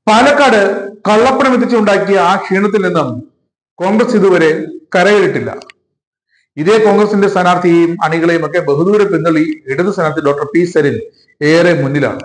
പാലക്കാട് കള്ളപ്പണം എത്തിച്ചുണ്ടാക്കിയ ആ ക്ഷീണത്തിൽ നിന്നും കോൺഗ്രസ് ഇതുവരെ കരകയറിയിട്ടില്ല. ഇതേ കോൺഗ്രസിന്റെ സ്ഥാനാർത്ഥിയെയും അണികളെയും ഒക്കെ ബഹുദൂരം പിന്തള്ളി ഇടത് സ്ഥാനാർത്ഥി ഡോക്ടർ പി സരിൻ ഏറെ മുന്നിലാണ്.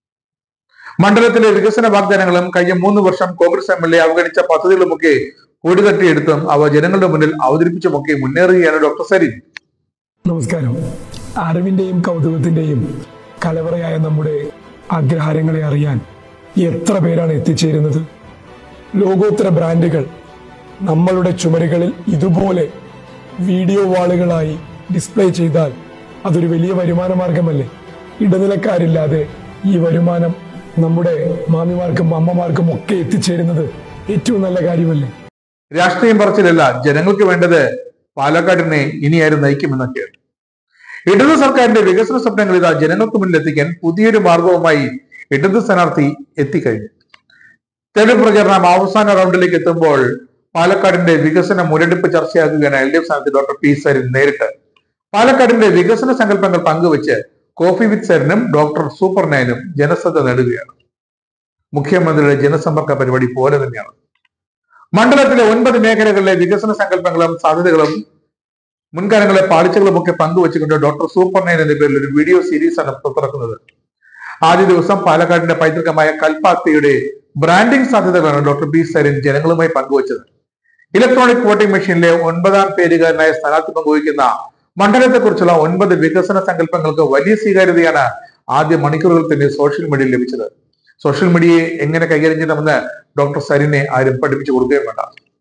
മണ്ഡലത്തിലെ വികസന വാഗ്ദാനങ്ങളും കഴിഞ്ഞ 3 വർഷം കോൺഗ്രസ് MLA അവഗണിച്ച പദ്ധതികളുമൊക്കെ കൊടി തട്ടിയെടുത്തും അവ ജനങ്ങളുടെ മുന്നിൽ അവതരിപ്പിച്ചുമൊക്കെ മുന്നേറുകയാണ് ഡോക്ടർ സരിൻ. നമസ്കാരം. അറിവിന്റെയും കൗതുകത്തിന്റെയും കലവറയായ നമ്മുടെ അഗ്രഹാരങ്ങളെ അറിയാൻ എത്ര പേരാണ് എത്തിച്ചേരുന്നത്. ലോകോത്തര ബ്രാൻഡുകൾ നമ്മളുടെ ചുമരുകളിൽ ഇതുപോലെ വീഡിയോ വാളുകളായി ഡിസ്പ്ലേ ചെയ്താൽ അതൊരു വലിയ വരുമാന മാർഗമല്ലേ? ഇടനിലക്കാരില്ലാതെ ഈ വരുമാനം നമ്മുടെ മാമിമാർക്കും അമ്മമാർക്കും ഒക്കെ എത്തിച്ചേരുന്നത് ഏറ്റവും നല്ല കാര്യമല്ലേ? രാഷ്ട്രീയം പറച്ചിലല്ല, ജനങ്ങൾക്ക് വേണ്ടത് പാലക്കാടിനെ ഇനി ആരും നയിക്കുമെന്നൊക്കെയാണ്. ഇടത് സർക്കാരിന്റെ വികസന സ്വപ്നങ്ങൾ ഇതാ ജനങ്ങൾക്ക് മുന്നിൽ എത്തിക്കാൻ പുതിയൊരു മാർഗവുമായി ഇടത് സ്ഥാനാർത്ഥി എത്തിക്കഴിഞ്ഞു. തെരഞ്ഞെടുപ്പ് പ്രചാരണം അവസാന റൗണ്ടിലേക്ക് എത്തുമ്പോൾ പാലക്കാടിന്റെ വികസന മുരടിപ്പ് ചർച്ചയാക്കുകയാണ് LDF സ്ഥാനാർത്ഥി ഡോക്ടർ പി സരിൻ നേരിട്ട്. പാലക്കാടിന്റെ വികസന സങ്കല്പങ്ങൾ പങ്കുവെച്ച് കോഫി വിത്ത് സരിനും ഡോക്ടർ സൂപ്പർ നയനും ജനശ്രദ്ധ നേടുകയാണ്. മുഖ്യമന്ത്രിയുടെ ജനസമ്പർക്ക പരിപാടി പോലെ തന്നെയാണ്. മണ്ഡലത്തിലെ 9 മേഖലകളിലെ വികസന സങ്കല്പങ്ങളും സാധ്യതകളും മുൻകാലങ്ങളിലെ പാളിച്ചകളും ഒക്കെ പങ്കുവെച്ചുകൊണ്ട് ഡോക്ടർ സൂപ്പർ നയൻ എന്ന പേരിൽ ഒരു വീഡിയോ സീരീസാണ് പുറത്തിറക്കുന്നത്. ആദ്യ ദിവസം പാലക്കാടിന്റെ പൈതൃകമായ കൽപ്പാത്തിയുടെ ബ്രാൻഡിംഗ് സാധ്യതകളാണ് ഡോക്ടർ പി സരിൻ ജനങ്ങളുമായി പങ്കുവച്ചത്. ഇലക്ട്രോണിക് വോട്ടിംഗ് മെഷീനിലെ 9ാം പേരുകാരനായ സ്ഥാനാർത്ഥി പങ്കുവയ്ക്കുന്ന മണ്ഡലത്തെക്കുറിച്ചുള്ള 9 വികസന സങ്കല്പങ്ങൾക്ക് വലിയ സ്വീകാര്യതയാണ് ആദ്യ മണിക്കൂറുകൾ തന്നെ സോഷ്യൽ മീഡിയയിൽ ലഭിച്ചത്. സോഷ്യൽ മീഡിയയെ എങ്ങനെ കൈകാര്യം ചെയ്യണമെന്ന് ഡോക്ടർ സരിനെ ആരും പഠിപ്പിച്ചു കൊടുക്കുകയും വേണ്ട.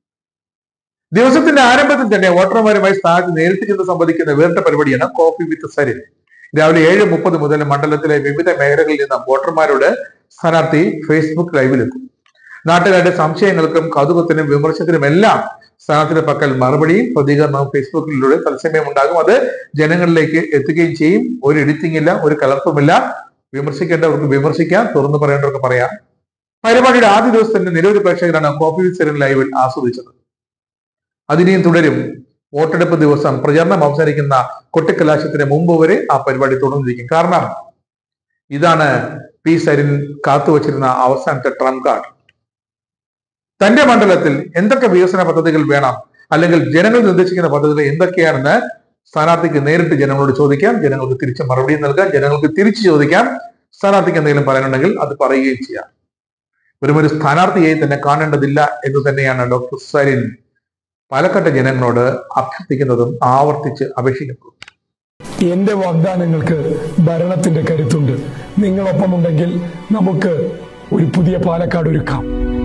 ദിവസത്തിന്റെ ആരംഭത്തിൽ തന്നെ വോട്ടർമാരുമായി സ്ഥാനാർത്ഥി നേരിട്ട് ചെന്ന് സംവദിക്കുന്ന വേറിട്ട പരിപാടിയാണ് കോഫി വിത്ത് സരിൻ. രാവിലെ 7:30 മുതൽ മണ്ഡലത്തിലെ വിവിധ മേഖലകളിൽ നിന്ന് വോട്ടർമാരോട് സ്ഥാനാർത്ഥി ഫേസ്ബുക്ക് ലൈവിലെത്തും. നാട്ടുകാരുടെ സംശയങ്ങൾക്കും കൗതുകത്തിനും വിമർശനത്തിനും എല്ലാം സ്ഥാനാർത്ഥിയുടെ പക്കൽ മറുപടിയും പ്രതികരണവും ഫേസ്ബുക്കിലൂടെ തത്സമയം ഉണ്ടാകും. അത് ജനങ്ങളിലേക്ക് എത്തുകയും ചെയ്യും. ഒരു എഡിറ്റിംഗ് ഇല്ല, ഒരു കലർപ്പുമില്ല. വിമർശിക്കേണ്ടവർക്ക് വിമർശിക്കാം, തുറന്നു പറയേണ്ടവർക്ക് പറയാം. പരിപാടിയുടെ ആദ്യ ദിവസത്തിന്റെ നിരവധി പ്രേക്ഷകരാണ് കോഫി വിത്ത് സരിൻ ലൈവിൽ ആസ്വദിച്ചത്. അതിനെയും തുടരും. വോട്ടെടുപ്പ് ദിവസം പ്രചാരണം അവസാനിക്കുന്ന കൊട്ടിക്കലാശത്തിന് മുമ്പ് വരെ ആ പരിപാടി തുടർന്നിരിക്കും. കാരണം ഇതാണ് പി സരിൻ കാത്തുവച്ചിരുന്ന അവസാനത്തെ ട്രംപ് കാർഡ്. തന്റെ മണ്ഡലത്തിൽ എന്തൊക്കെ വികസന പദ്ധതികൾ വേണം, അല്ലെങ്കിൽ ജനങ്ങൾ നിർദ്ദേശിക്കുന്ന പദ്ധതികൾ എന്തൊക്കെയാണെന്ന് സ്ഥാനാർത്ഥിക്ക് നേരിട്ട് ജനങ്ങളോട് ചോദിക്കാം. ജനങ്ങൾക്ക് തിരിച്ച് മറുപടി നൽകാം. ജനങ്ങൾക്ക് തിരിച്ചു ചോദിക്കാം. സ്ഥാനാർത്ഥിക്ക് എന്തെങ്കിലും പറയാനുണ്ടെങ്കിൽ അത് പറയുകയും ചെയ്യാം. വെറുമൊരു സ്ഥാനാർത്ഥിയായി തന്നെ കാണേണ്ടതില്ല എന്ന് തന്നെയാണ് ഡോക്ടർ സരിൻ പാലക്കാട്ടെ ജനങ്ങളോട് അഭ്യർത്ഥിക്കുന്നതും ആവർത്തിച്ച് അപേക്ഷിക്കുന്നതും. എന്റെ വാഗ്ദാനങ്ങൾക്ക് ഭരണത്തിന്റെ കരുത്തുണ്ട്. നിങ്ങളൊപ്പമുണ്ടെങ്കിൽ നമുക്ക് ഒരു പുതിയ പാലക്കാട് ഒരുക്കാം.